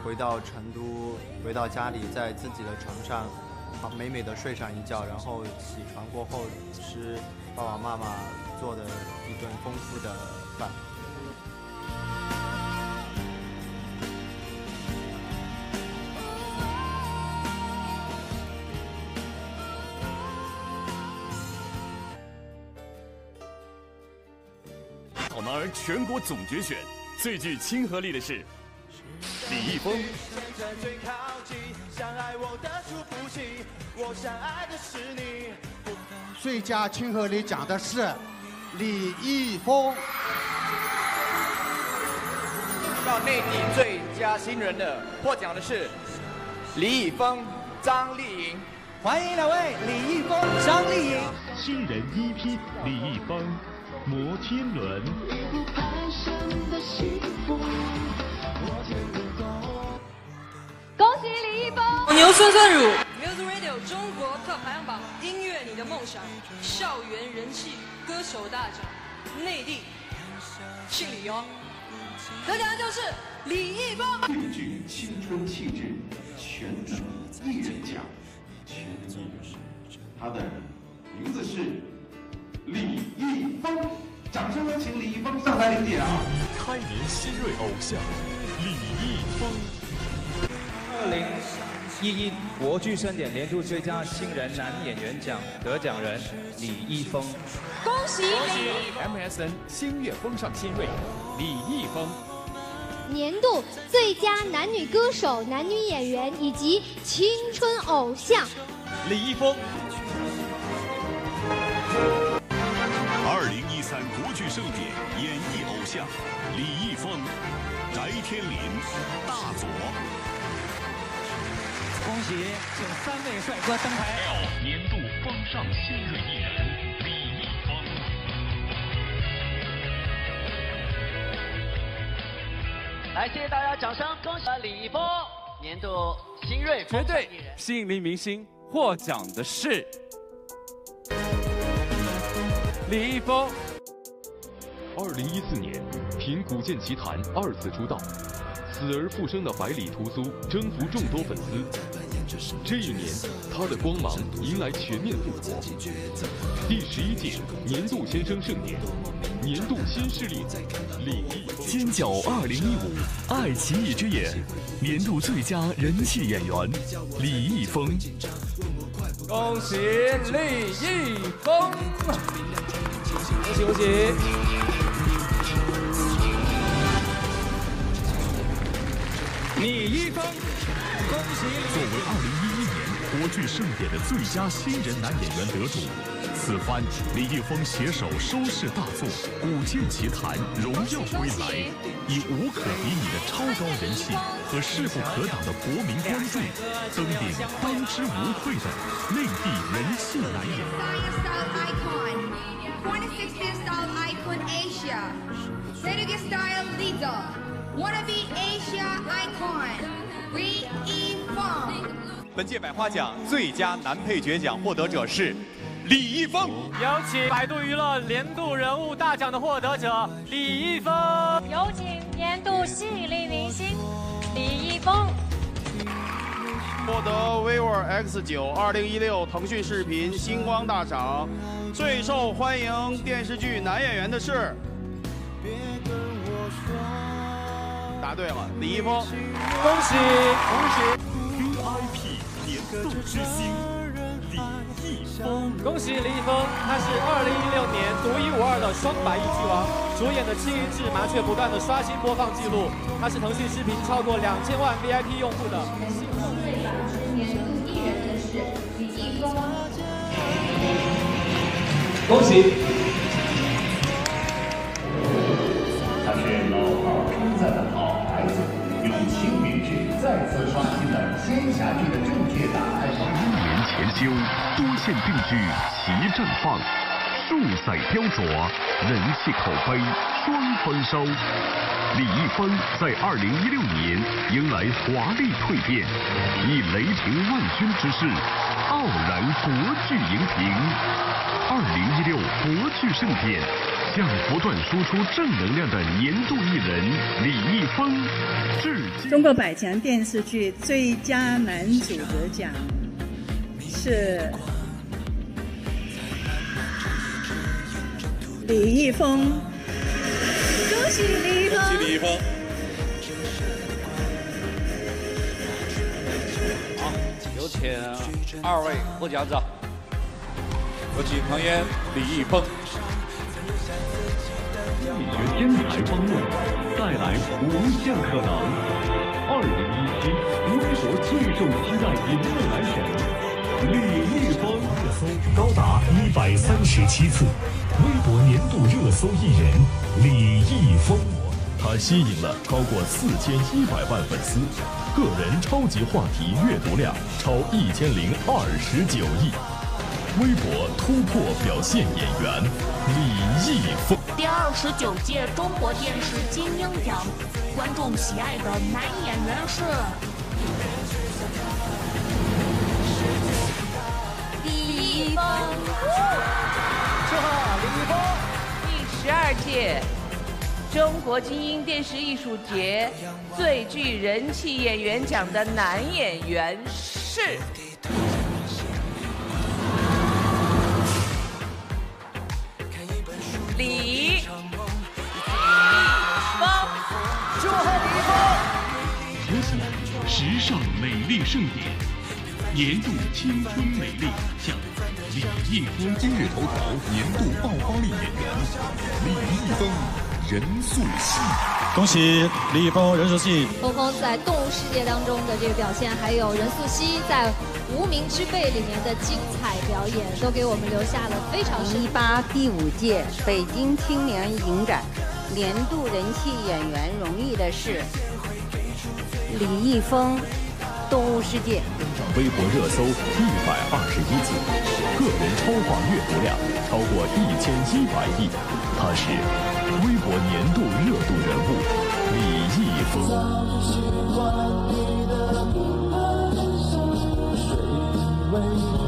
回到成都，回到家里，在自己的床上，美美的睡上一觉，然后起床过后吃爸爸妈妈做的一顿丰富的饭。 好男儿全国总决选，最具亲和力的是李易峰。 最佳亲和力奖的是李易峰。 到内地最佳新人的获奖的是李易峰、张丽颖。欢迎两位李易峰、张丽颖。 新人一批李易峰。摩天轮。 恭喜李易峰！ 牛孙孙汝 Music Radio 中国 Top 排行榜音乐你的梦想校园人气歌手大奖，内地姓李哦，得奖的就是李易峰。 最具青春气质全能艺人奖，全能艺人，他的名字是李易峰，掌声有请李易峰上台领奖。 开年新锐偶像李易峰。 2011国剧盛典年度最佳新人男演员奖得奖人李易峰。 恭喜 MSN 星月风尚新锐李易峰。 年度最佳男女歌手、男女演员以及青春偶像李易峰。 2013国剧盛典演艺偶像李易峰、翟天临、大佐。 恭喜，请3位帅哥登台。 年度风尚新锐艺人李易峰。 来，谢谢大家掌声，恭喜李易峰年度新锐绝对吸引力明星获奖的是李易峰。 2014年，凭《古剑奇谭》2次出道，死而复生的百里屠苏征服众多粉丝。这一年，他的光芒迎来全面复活。第11届年度先生盛典，年度新势力李易峰。 尖角2015爱奇艺之眼年度最佳人气演员李易峰。 恭喜李易峰！恭喜恭喜！李易峰，恭喜！ 作为2011年国剧盛典的最佳新人男演员得主，此番李易峰携手收视大作《古剑奇谭》荣耀归来，以无可比拟的超高人气和势不可挡的国民关注，登顶当之无愧的内地人气男演员。 本届百花奖最佳男配角奖获得者是李易峰。 有请百度娱乐年度人物大奖的获得者李易峰。 有请年度吸引力明星李易峰。 获得 vivo X9 2016腾讯视频星光大赏最受欢迎电视剧男演员的是。答对了，李易峰。 恭喜恭喜 VIP 年度之星李易峰。 恭喜李易峰，他是2016年独一无二的双百亿剧王，主演的《青云志》麻雀不断的刷新播放记录，他是腾讯视频超过2000万 VIP 用户的。 年度艺人的是李易峰。 恭喜！ 他是老炮称赞的好孩子，用青云志再次刷新了仙侠剧的正确答案。 1年前修，多线定剧齐绽放，数载雕琢，人气口碑双丰收。李易峰在2016年迎来华丽蜕变，以雷霆万钧之势傲然国剧荧屏。2016国剧盛典向不断输出正能量的年度艺人李易峰致敬。 中国百强电视剧最佳男主得奖是李易峰，恭喜李易峰！ 恭喜李易峰！好，有请2位获奖者。有请旁演李易峰。 美学天才方面带来无限可能。2017微博最受期待银幕男神李易峰，热搜高达137次，微博年度热搜艺人李易峰。他吸引了超过4100万粉丝，个人超级话题阅读量超1029亿。微博突破表现演员李易峰。 第29届中国电视金鹰奖，观众喜爱的男演员是李易峰。 祝贺李易峰！ 第12届中国金鹰电视艺术节最具人气演员奖的男演员是李易峰。 祝贺李易峰！ 恭喜时尚美丽盛典年度青春美丽奖，李易峰。今日头条年度爆发力演员李易峰任素汐。 恭喜李易峰、任素汐。 峰峰在动物世界当中的这个表现，还有任素汐在《无名之辈》里面的精彩表演，都给我们留下了非常深。 2018第5届北京青年影展年度人气演员荣誉的是李易峰，《动物世界》。 微博热搜121次，个人超话阅读量超过1100亿。他是微博年度热度人物李易峰。